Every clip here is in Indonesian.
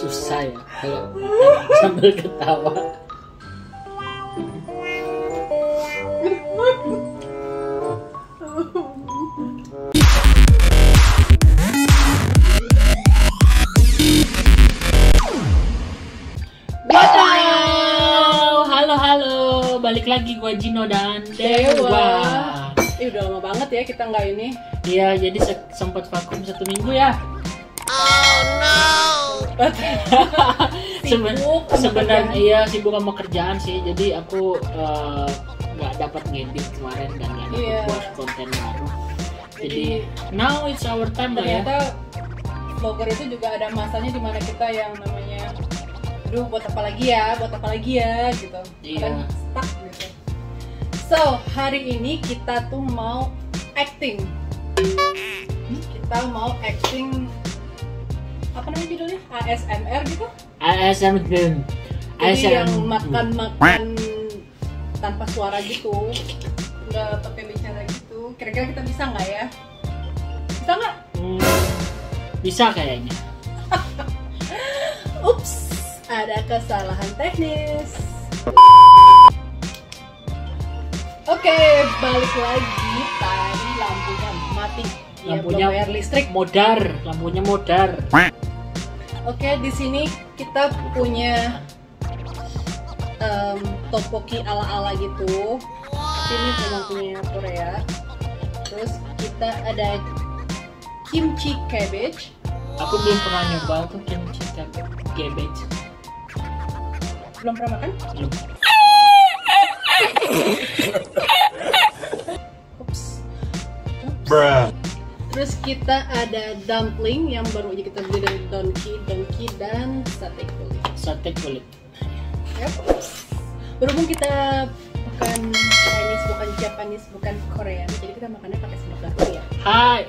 susah ya kalau sambil ketawa. Halo, balik lagi gua Gino dan Dewa. Udah lama banget ya kita nggak ini. Iya, jadi sempat vakum 1 minggu ya. Oh no. Sebenarnya iya sibuk sama kerjaan sih. Jadi aku nggak dapat ngedit kemarin dan nggak dapat buat konten baru. Jadi now it's our time lah ya. Ternyata vlogger itu juga ada masanya dimana kita yang namanya, aduh buat apa lagi ya gitu. Iya. Kan stuck gitu. So hari ini kita tuh mau acting. Kita mau acting, apa namanya judulnya? ASMR gitu? ASMR. Jadi yang makan tanpa suara gitu, nggak pakai bicara gitu. Kira-kira kita bisa nggak ya? Bisa nggak? Bisa kayaknya. Ups, ada kesalahan teknis. Oke, balik lagi. Tadi lampunya mati. Lampunya bayar listrik. Lampunya modar. Oke, di sini kita punya tteokbokki ala-ala gitu. Ini memang punya Korea. Terus kita ada kimchi cabbage. Aku belum pernah nyoba tuh kimchi cabbage. Belum pernah makan? Belum. Ups. Bruh. Terus kita ada dumpling yang baru aja kita beli dari Donki dan sate kulit. Yep. Berhubung kita bukan Chinese, bukan Japanese, bukan Korean, jadi kita makannya pakai sambal dahulu ya. Hai.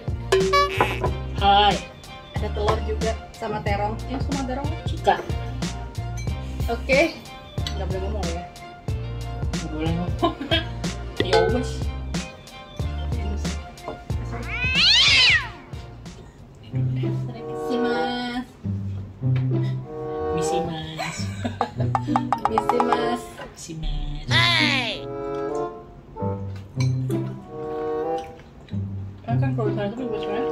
Ada telur juga sama terong. Sama terong Cika. Oke. Nggak boleh ngomong ya. Nggak boleh ngomong. Ya wes. Misi mas. Hey. Kan kalau misalnya itu juga sebenarnya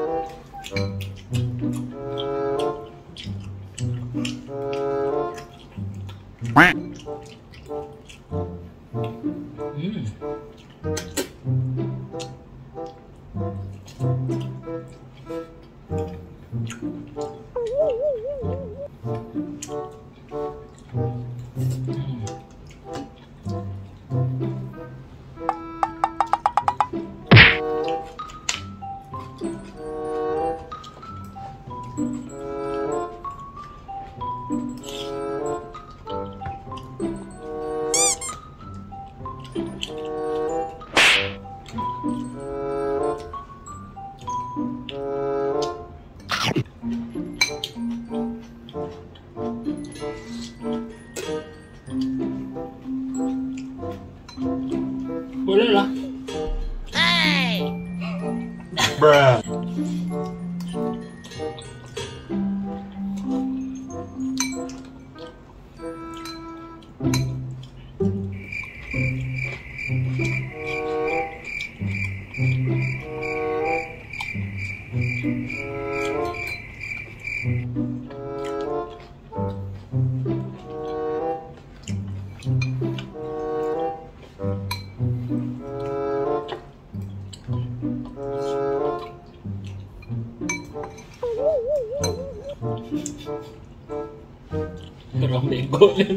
boleh lah. Hey. Bruh. Orang bego kan.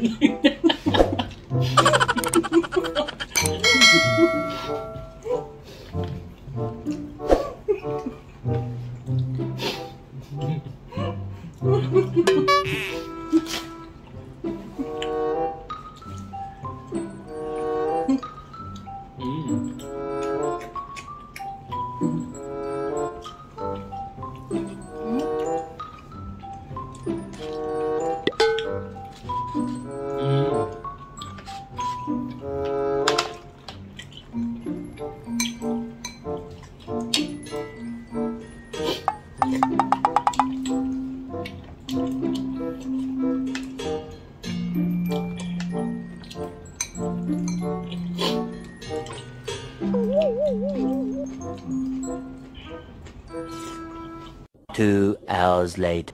Two hours later.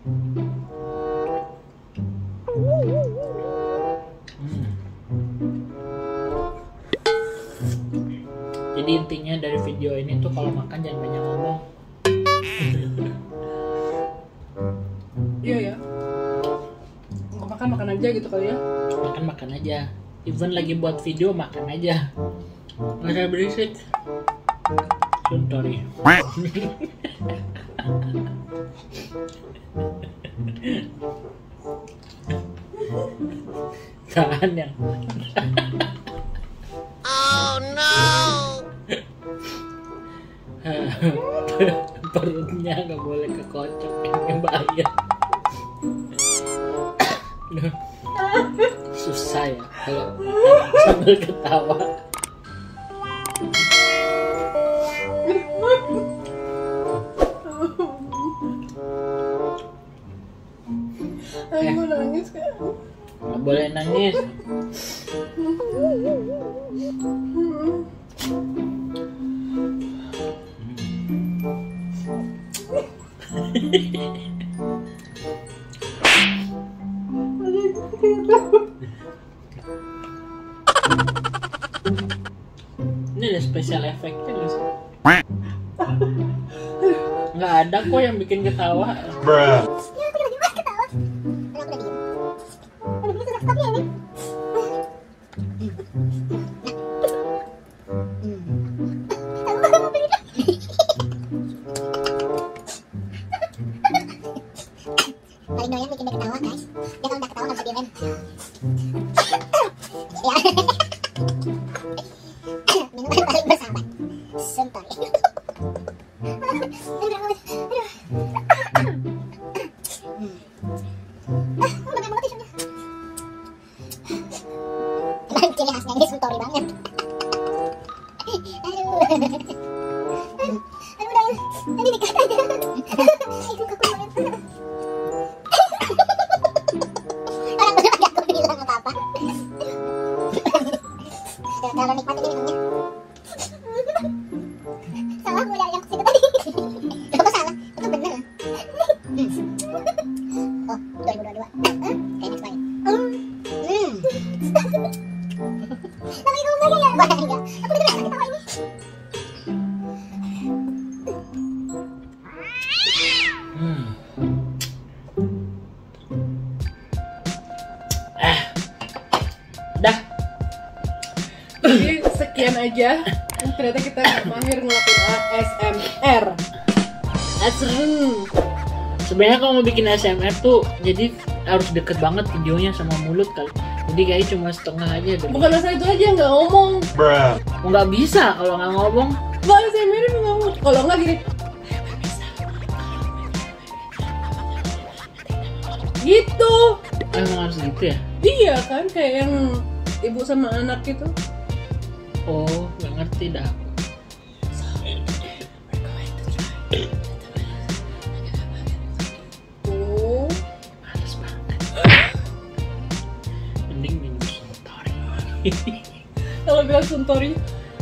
Jadi intinya dari video ini tuh kalau makan jangan banyak ngomong. Iya ya. Mau makan aja gitu kali ya. Makan aja. Even lagi buat video makan aja. Nggak usah berisik. Sorry. Tahan yang. Oh no. Perutnya nggak boleh kekocok, ini bahaya. Susah ya kalau sambil ketawa. Aku nangis kan. Nggak boleh nangis. Ini ada special effect-nya nggak sih? Nggak ada kok yang bikin ketawa. Bruh. Paling doyan bikin dia ketawa guys. Dia kalau udah ketawa nggak bisa diem. Minuman paling bersahabat. Suntory. Emang ciri khasnya ini Suntory banget. Aduh udah nanti dikata aja. Ibu kaku banget. Orang bener gak aku bilang apa-apa. Kalau nikmat ini minumnya. Salah gue yang situ tadi. Apa salah? Itu bener. Oh, 2022. Kayak next time. Tapi kamu enggak ya? Bangga. Aku udah biasa ketawa ini. Dah. Jadi sekian aja. Ternyata kita mahir ngelakuin ASMR. Sebenarnya kalau mau bikin ASMR tuh jadi harus deket banget videonya sama mulut kali. Jadi kayak cuma setengah aja deh. Bukan masalah itu aja, nggak ngomong. Bruh. Nggak bisa kalau nggak ngomong. Nggak ASMR nggak ngomong. Kalau nggak gini. Gitu. Emang harus gitu ya? Iya kan kayak yang ibu sama anak gitu. Oh, nggak ngerti dah. Oh, Males banget. Mending minum Suntory. kalau bilang Suntory.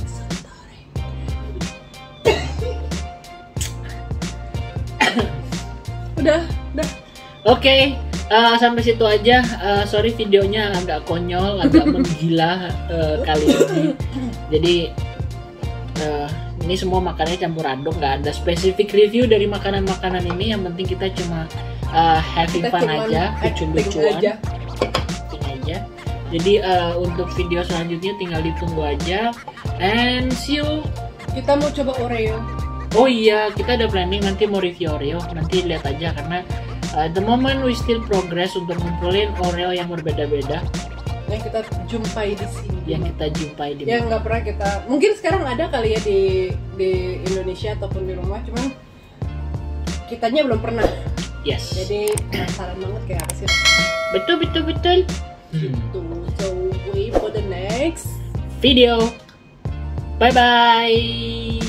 Udah. Oke, sampai situ aja. Sorry videonya agak konyol, agak menggila kali ini. Jadi ini semua makanannya campur aduk, nggak ada spesifik review dari makanan-makanan ini. Yang penting kita cuma having Kita fun cuman aja, acting lucu-lucuan aja. acting aja. Jadi untuk video selanjutnya tinggal ditunggu aja. And see you. Kita mau coba Oreo. Oh iya, kita ada planning nanti mau review Oreo. Nanti lihat aja karena the moment we still progress untuk ngumpulin Oreo yang berbeda-beda Yang kita jumpai di sini. yang kita jumpai di Yang nggak pernah kita. Mungkin sekarang ada kali ya di Indonesia ataupun di rumah, cuman kitanya belum pernah. Yes. Jadi penasaran banget kayak apa sih. Betul. Gitu. So wait for the next Video. Bye bye.